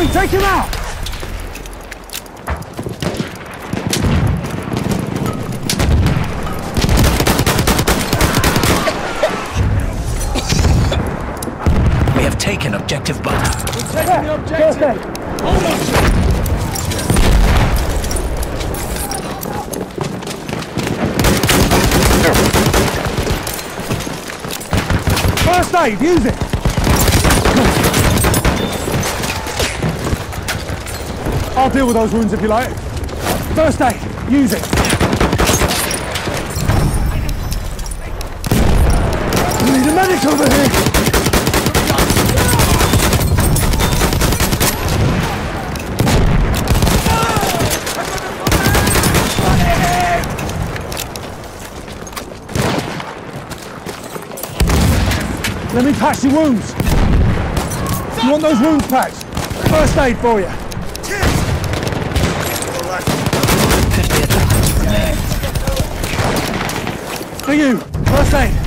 Quick, take him out! We have taken objective butter. We're taking the objective! Hold on to it! First aid, use it! I'll deal with those wounds if you like. First aid, use it. We need a medic over here. Let me patch your wounds. You want those wounds patched? First aid for you. 50 attackers remain. For you, first aid.